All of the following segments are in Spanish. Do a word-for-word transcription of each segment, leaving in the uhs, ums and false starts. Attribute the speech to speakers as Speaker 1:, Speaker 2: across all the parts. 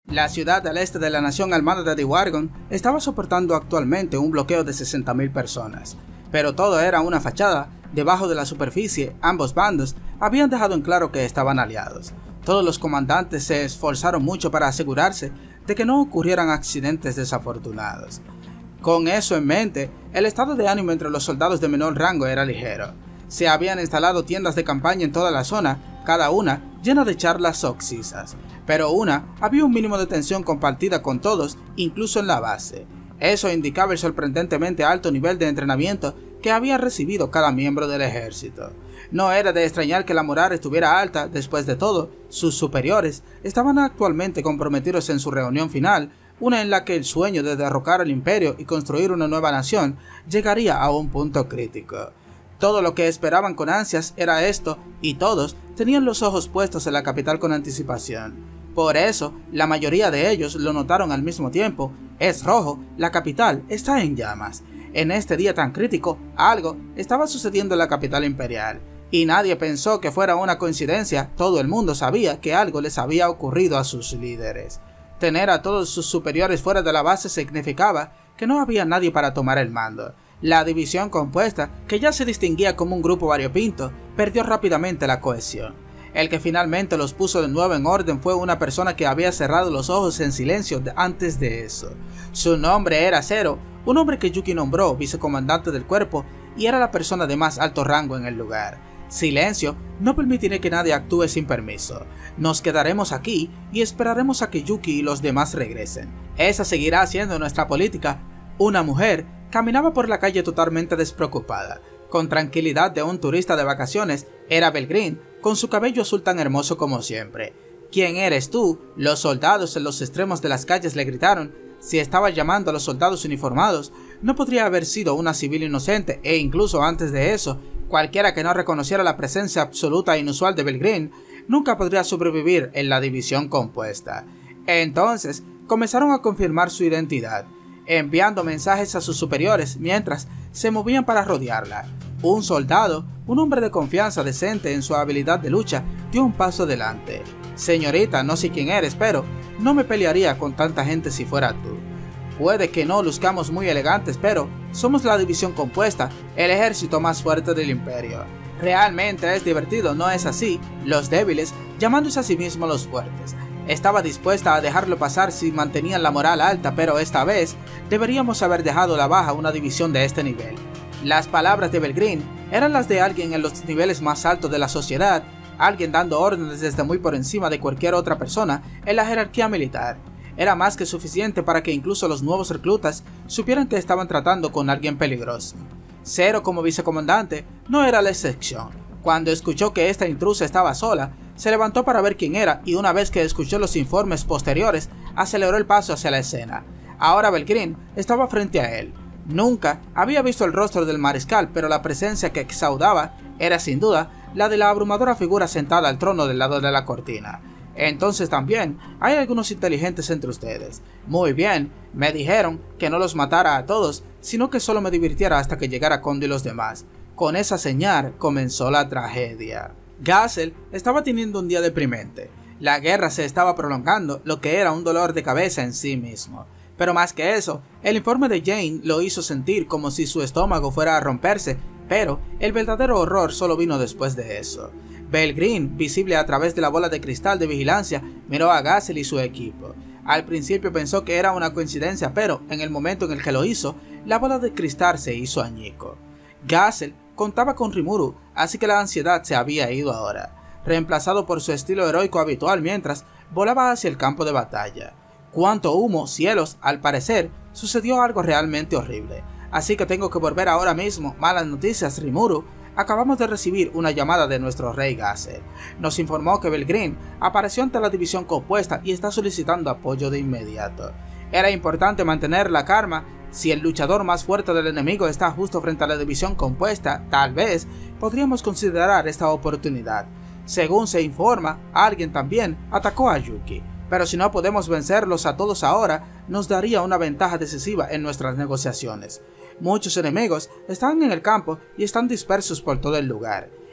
Speaker 1: La ciudad al este de la nación armada de Diwargon estaba soportando actualmente un bloqueo de sesenta mil personas, pero todo era una fachada. Debajo de la superficie, ambos bandos habían dejado en claro que estaban aliados. Todos los comandantes se esforzaron mucho para asegurarse de que no ocurrieran accidentes desafortunados. Con eso en mente, el estado de ánimo entre los soldados de menor rango era ligero. Se habían instalado tiendas de campaña en toda la zona, cada una llena de charlas oxisas, pero una había un mínimo de tensión compartida con todos, incluso en la base. Eso indicaba el sorprendentemente alto nivel de entrenamiento que había recibido cada miembro del ejército. No era de extrañar que la moral estuviera alta. Después de todo, sus superiores estaban actualmente comprometidos en su reunión final, una en la que el sueño de derrocar al imperio y construir una nueva nación llegaría a un punto crítico. Todo lo que esperaban con ansias era esto, y todos tenían los ojos puestos en la capital con anticipación. Por eso, la mayoría de ellos lo notaron al mismo tiempo. Es rojo, la capital está en llamas. En este día tan crítico, algo estaba sucediendo en la capital imperial, y nadie pensó que fuera una coincidencia. Todo el mundo sabía que algo les había ocurrido a sus líderes. Tener a todos sus superiores fuera de la base significaba que no había nadie para tomar el mando. La división compuesta, que ya se distinguía como un grupo variopinto, perdió rápidamente la cohesión. El que finalmente los puso de nuevo en orden fue una persona que había cerrado los ojos en silencio antes de eso. Su nombre era Zero, un hombre que Yuki nombró vicecomandante del cuerpo y era la persona de más alto rango en el lugar. Silencio, no permitiré que nadie actúe sin permiso. Nos quedaremos aquí y esperaremos a que Yuki y los demás regresen. Esa seguirá siendo nuestra política. Una mujer caminaba por la calle totalmente despreocupada, con tranquilidad de un turista de vacaciones. Era Belgreen, con su cabello azul tan hermoso como siempre. ¿Quién eres tú?, los soldados en los extremos de las calles le gritaron. Si estaba llamando a los soldados uniformados, no podría haber sido una civil inocente, e incluso antes de eso, cualquiera que no reconociera la presencia absoluta e inusual de Belgreen nunca podría sobrevivir en la división compuesta. Entonces, comenzaron a confirmar su identidad, enviando mensajes a sus superiores mientras se movían para rodearla. Un soldado, un hombre de confianza decente en su habilidad de lucha, dio un paso adelante. Señorita, no sé quién eres, pero no me pelearía con tanta gente si fuera tú. Puede que no luzcamos muy elegantes, pero somos la división compuesta, el ejército más fuerte del imperio. Realmente es divertido, ¿no es así? Los débiles, llamándose a sí mismos los fuertes. Estaba dispuesta a dejarlo pasar si mantenían la moral alta, pero esta vez deberíamos haber dejado la baja una división de este nivel. Las palabras de Belgreen eran las de alguien en los niveles más altos de la sociedad, alguien dando órdenes desde muy por encima de cualquier otra persona en la jerarquía militar. Era más que suficiente para que incluso los nuevos reclutas supieran que estaban tratando con alguien peligroso. Zero, como vicecomandante, no era la excepción. Cuando escuchó que esta intrusa estaba sola, se levantó para ver quién era, y una vez que escuchó los informes posteriores, aceleró el paso hacia la escena. Ahora Belgreen estaba frente a él. Nunca había visto el rostro del mariscal, pero la presencia que exudaba era sin duda la de la abrumadora figura sentada al trono del lado de la cortina. Entonces también hay algunos inteligentes entre ustedes. Muy bien, me dijeron que no los matara a todos, sino que solo me divirtiera hasta que llegara Condi y los demás. Con esa señal comenzó la tragedia. Gazel estaba teniendo un día deprimente. La guerra se estaba prolongando, lo que era un dolor de cabeza en sí mismo. Pero más que eso, el informe de Jane lo hizo sentir como si su estómago fuera a romperse, pero el verdadero horror solo vino después de eso. Belgreen, visible a través de la bola de cristal de vigilancia, miró a Gazel y su equipo. Al principio pensó que era una coincidencia, pero en el momento en el que lo hizo, la bola de cristal se hizo añico. Gazel contaba con Rimuru, así que la ansiedad se había ido ahora, reemplazado por su estilo heroico habitual mientras volaba hacia el campo de batalla. ¡Cuánto humo, cielos! Al parecer, sucedió algo realmente horrible, así que tengo que volver ahora mismo. Malas noticias, Rimuru. Acabamos de recibir una llamada de nuestro rey Gazel. Nos informó que Belgreen apareció ante la división compuesta y está solicitando apoyo de inmediato. Era importante mantener la calma. Si el luchador más fuerte del enemigo está justo frente a la división compuesta, tal vez podríamos considerar esta oportunidad. Según se informa, alguien también atacó a Yuki, pero si no podemos vencerlos a todos ahora, nos daría una ventaja decisiva en nuestras negociaciones. Muchos enemigos están en el campo y están dispersos por todo el lugar.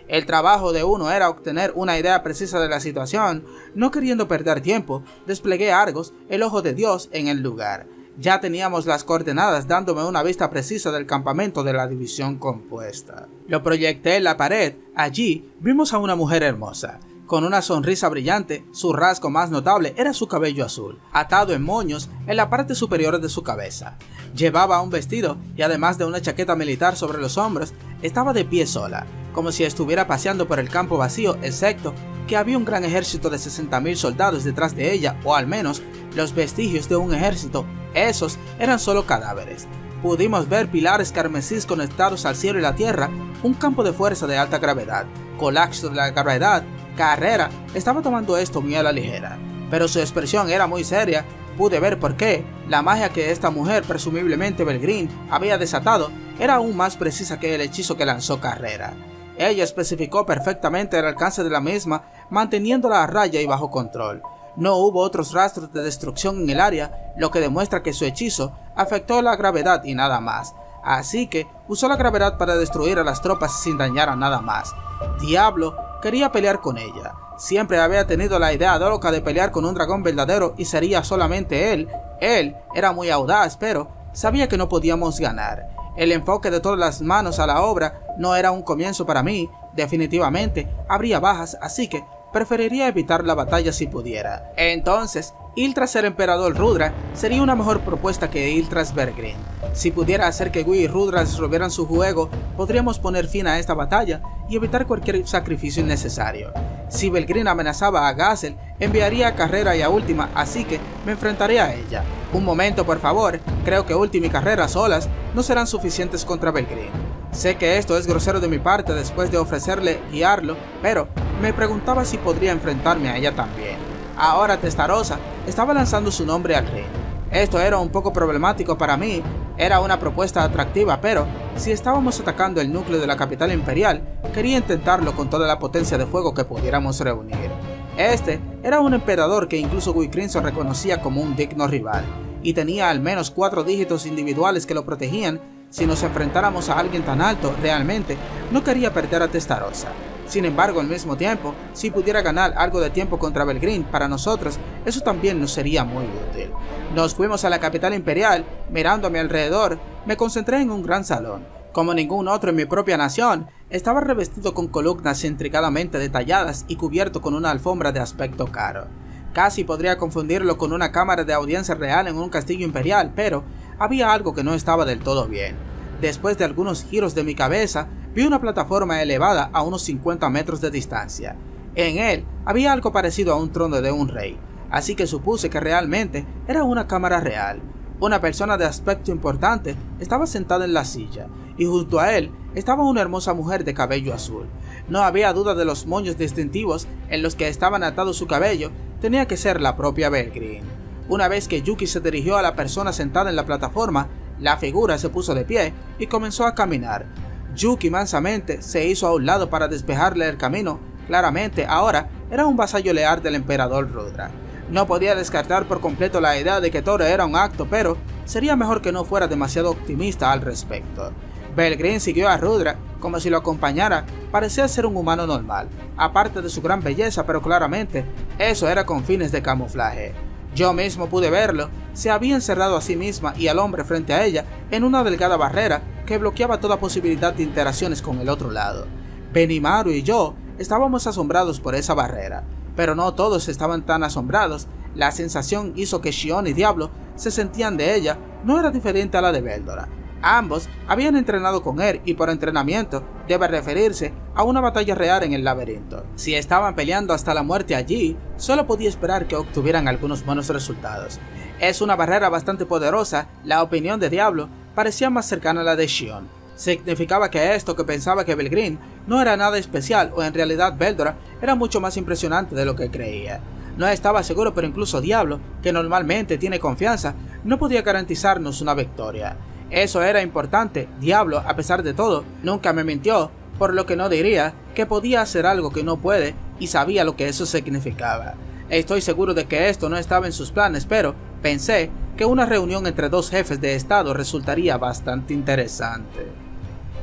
Speaker 1: El trabajo de uno era obtener una idea precisa de la situación. No queriendo perder tiempo, desplegué Argos, el ojo de Dios, en el lugar. Ya teníamos las coordenadas dándome una vista precisa del campamento de la división compuesta. Lo proyecté en la pared. Allí vimos a una mujer hermosa. Con una sonrisa brillante, su rasgo más notable era su cabello azul, atado en moños en la parte superior de su cabeza. Llevaba un vestido y además de una chaqueta militar sobre los hombros, estaba de pie sola, como si estuviera paseando por el campo vacío, excepto que había un gran ejército de sesenta mil soldados detrás de ella, o al menos los vestigios de un ejército. Esos eran solo cadáveres. Pudimos ver pilares carmesíes conectados al cielo y la tierra, un campo de fuerza de alta gravedad, colapso de la gravedad. Carrera estaba tomando esto muy a la ligera, pero su expresión era muy seria. Pude ver por qué. La magia que esta mujer, presumiblemente Belgreen, había desatado era aún más precisa que el hechizo que lanzó Carrera. Ella especificó perfectamente el alcance de la misma, manteniéndola a raya y bajo control. No hubo otros rastros de destrucción en el área, lo que demuestra que su hechizo afectó la gravedad y nada más. Así que usó la gravedad para destruir a las tropas sin dañar a nada más. Diablo quería pelear con ella. Siempre había tenido la idea loca de pelear con un dragón verdadero y sería solamente él. Él era muy audaz, pero sabía que no podíamos ganar. El enfoque de todas las manos a la obra no era un comienzo para mí. Definitivamente habría bajas, así que preferiría evitar la batalla si pudiera. Entonces, ir tras el emperador Rudra sería una mejor propuesta que ir tras Belgreen. Si pudiera hacer que Gui y Rudra resolvieran su juego, podríamos poner fin a esta batalla y evitar cualquier sacrificio innecesario. Si Belgreen amenazaba a Gazel, enviaría a Carrera y a Última, así que me enfrentaré a ella. Un momento, por favor. Creo que Última y Carrera solas no serán suficientes contra Belgreen. Sé que esto es grosero de mi parte después de ofrecerle guiarlo, pero me preguntaba si podría enfrentarme a ella también. Ahora Testarossa estaba lanzando su nombre al ring. Esto era un poco problemático para mí. Era una propuesta atractiva, pero si estábamos atacando el núcleo de la capital imperial, quería intentarlo con toda la potencia de fuego que pudiéramos reunir. Este era un emperador que incluso Gui Crimson reconocía como un digno rival, y tenía al menos cuatro dígitos individuales que lo protegían. Si nos enfrentáramos a alguien tan alto, realmente no quería perder a Testarossa. Sin embargo, al mismo tiempo, si pudiera ganar algo de tiempo contra Belgreen, para nosotros, eso también nos sería muy útil. Nos fuimos a la capital imperial. Mirando a mi alrededor, me concentré en un gran salón. Como ningún otro en mi propia nación, estaba revestido con columnas intricadamente detalladas y cubierto con una alfombra de aspecto caro. Casi podría confundirlo con una cámara de audiencia real en un castillo imperial, pero había algo que no estaba del todo bien. Después de algunos giros de mi cabeza, vi una plataforma elevada a unos cincuenta metros de distancia. En él había algo parecido a un trono de un rey, así que supuse que realmente era una cámara real. Una persona de aspecto importante estaba sentada en la silla, y junto a él estaba una hermosa mujer de cabello azul. No había duda de los moños distintivos en los que estaban atados su cabello. Tenía que ser la propia Belgreen. Una vez que Yuki se dirigió a la persona sentada en la plataforma, la figura se puso de pie y comenzó a caminar. Yuki mansamente se hizo a un lado para despejarle el camino. Claramente ahora era un vasallo leal del emperador Rudra. No podía descartar por completo la idea de que todo era un acto, pero sería mejor que no fuera demasiado optimista al respecto. Belgreen siguió a Rudra como si lo acompañara. Parecía ser un humano normal, aparte de su gran belleza, pero claramente eso era con fines de camuflaje. Yo mismo pude verlo. Se había encerrado a sí misma y al hombre frente a ella en una delgada barrera que bloqueaba toda posibilidad de interacciones con el otro lado. Benimaru y yo estábamos asombrados por esa barrera, pero no todos estaban tan asombrados. La sensación hizo que Xion y Diablo se sentían de ella no era diferente a la de Veldora. Ambos habían entrenado con él y por entrenamiento debe referirse a una batalla real en el laberinto. Si estaban peleando hasta la muerte allí, solo podía esperar que obtuvieran algunos buenos resultados. Es una barrera bastante poderosa. La opinión de Diablo parecía más cercana a la de Xion. Significaba que esto que pensaba que Belgreen no era nada especial, o en realidad Veldora era mucho más impresionante de lo que creía. No estaba seguro, pero incluso Diablo, que normalmente tiene confianza, no podía garantizarnos una victoria. Eso era importante. Diablo, a pesar de todo, nunca me mintió, por lo que no diría que podía hacer algo que no puede, y sabía lo que eso significaba. Estoy seguro de que esto no estaba en sus planes, pero pensé que una reunión entre dos jefes de estado resultaría bastante interesante.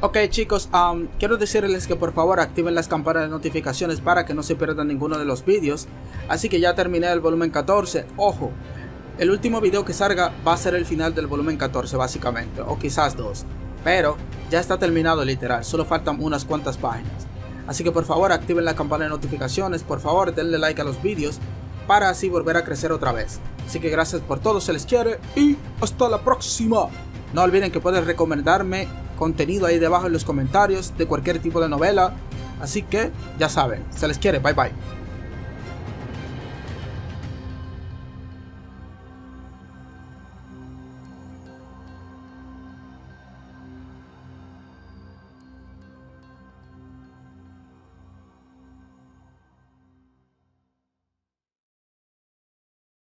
Speaker 1: Ok chicos, um, quiero decirles que por favor activen las campanas de notificaciones para que no se pierdan ninguno de los vídeos. Así que ya terminé el volumen catorce, ojo, el último video que salga va a ser el final del volumen catorce básicamente, o quizás dos. Pero ya está terminado literal, solo faltan unas cuantas páginas. Así que por favor activen la campana de notificaciones, por favor denle like a los vídeos para así volver a crecer otra vez. Así que gracias por todo, se les quiere y hasta la próxima. No olviden que pueden recomendarme contenido ahí debajo en los comentarios de cualquier tipo de novela. Así que ya saben, se les quiere, bye bye.